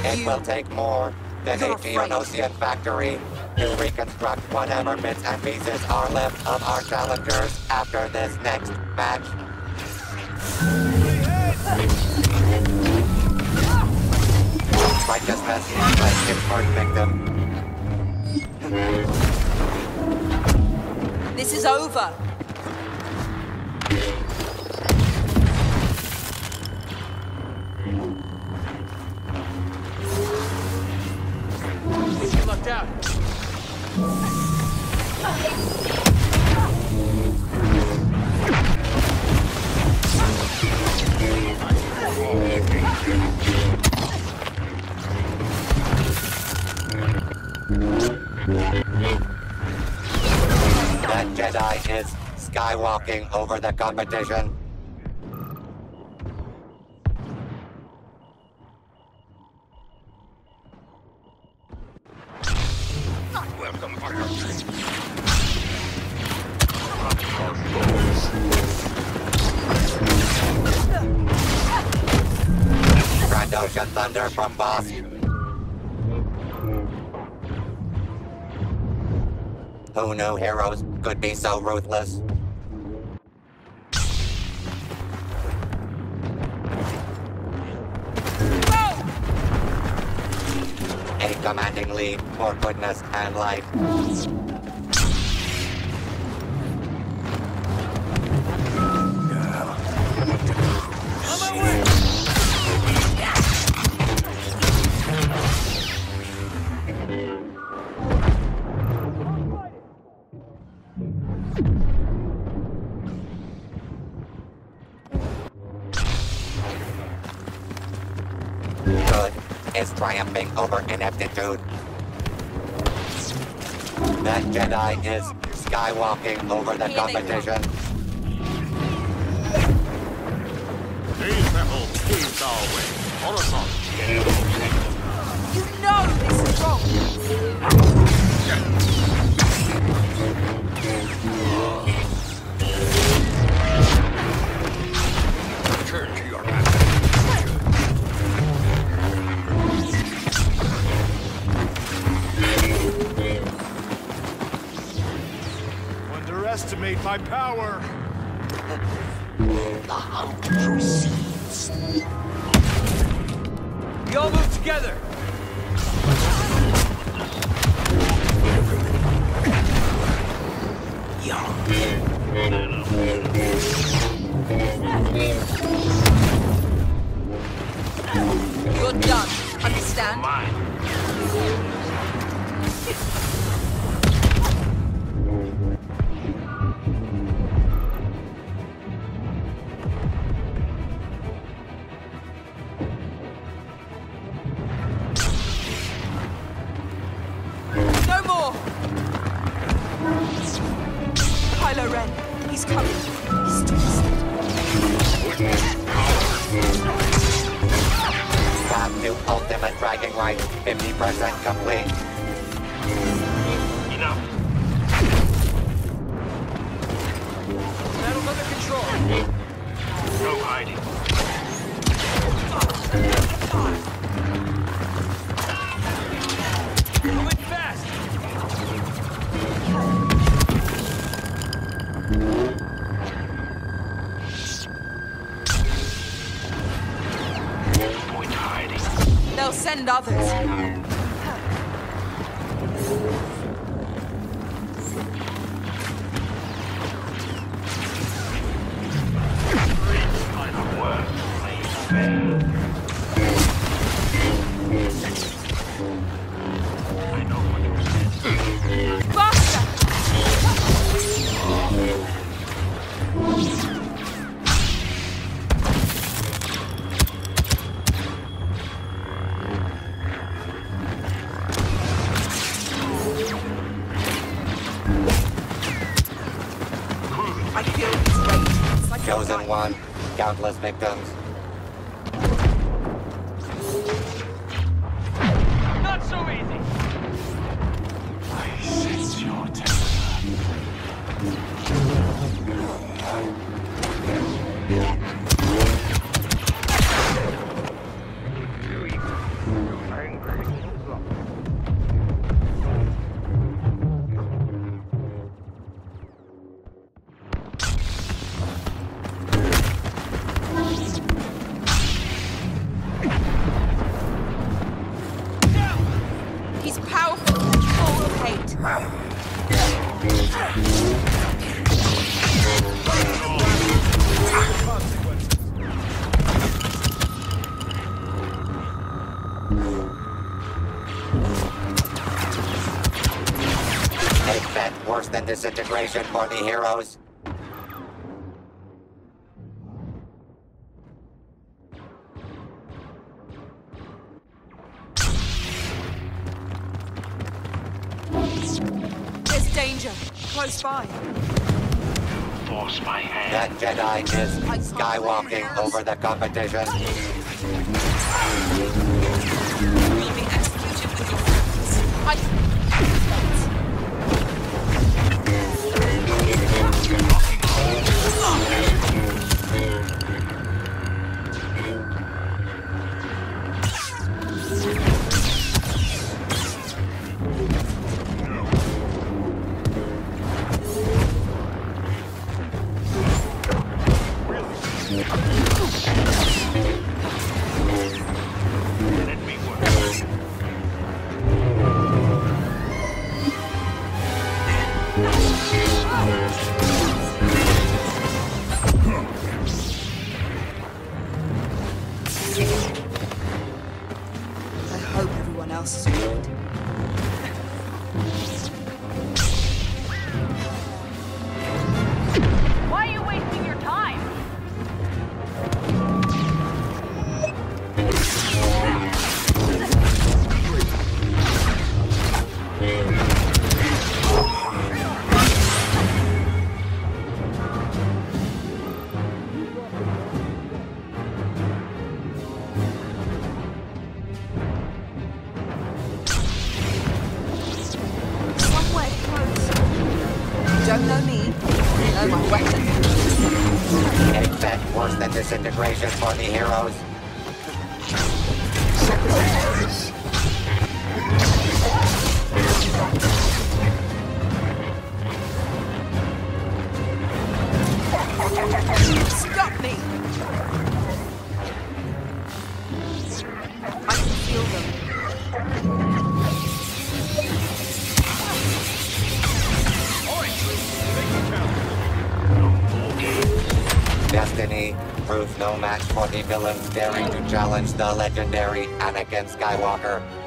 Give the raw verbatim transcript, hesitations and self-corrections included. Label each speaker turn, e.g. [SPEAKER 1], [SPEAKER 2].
[SPEAKER 1] It
[SPEAKER 2] You-
[SPEAKER 1] will take more than
[SPEAKER 2] You're
[SPEAKER 1] a
[SPEAKER 2] afraid.
[SPEAKER 1] Geonosian factory to reconstruct whatever bits and pieces are left of our challengers after this next match. Righteousness like its first victim.
[SPEAKER 2] This is over.
[SPEAKER 3] You lucked out.
[SPEAKER 1] That Jedi is skywalking over the competition.
[SPEAKER 4] Welcome,
[SPEAKER 1] Trandoshan thunder from Boss. Who knew heroes could be so ruthless? A commanding lead for goodness and light. Good is triumphing over ineptitude. That Jedi is skywalking over the competition.
[SPEAKER 4] These rebels paved our way. Coruscant.
[SPEAKER 2] You know this is wrong.
[SPEAKER 4] Return to your master.
[SPEAKER 3] Underestimate my power.
[SPEAKER 4] The hunt proceeds.
[SPEAKER 3] We all move together.
[SPEAKER 2] You're done. Understand?
[SPEAKER 4] Mine.
[SPEAKER 2] No more! Kylo Ren, he's coming. He's twisted.
[SPEAKER 1] Path to ultimate dragging right, fifty percent complete.
[SPEAKER 4] Enough.
[SPEAKER 3] Battle's under control.
[SPEAKER 4] No hiding.
[SPEAKER 3] Moving fast.
[SPEAKER 4] Point hiding.
[SPEAKER 2] They'll send others.
[SPEAKER 4] By the word played fair. I know what you said.
[SPEAKER 2] Faster! I feel his weight. It's like a
[SPEAKER 1] Chosen
[SPEAKER 2] knife.
[SPEAKER 1] one, countless victims.
[SPEAKER 3] Not so easy.
[SPEAKER 4] I sense your temper. I
[SPEAKER 1] worse than disintegration for the heroes.
[SPEAKER 2] There's danger. Close by.
[SPEAKER 4] Force my hand.
[SPEAKER 1] That Jedi is skywalking over the competition.
[SPEAKER 2] You'll be executed with your friends. I...
[SPEAKER 4] Let me work.
[SPEAKER 2] I hope everyone else is good.
[SPEAKER 5] Why are you wasting your time?
[SPEAKER 2] Somewhere close. You don't know me. You know my weapon.
[SPEAKER 1] Expect worse than disintegration for the heroes.
[SPEAKER 2] Stop me! I can feel them.
[SPEAKER 1] Destiny proves no match for the villains daring to challenge the legendary Anakin Skywalker.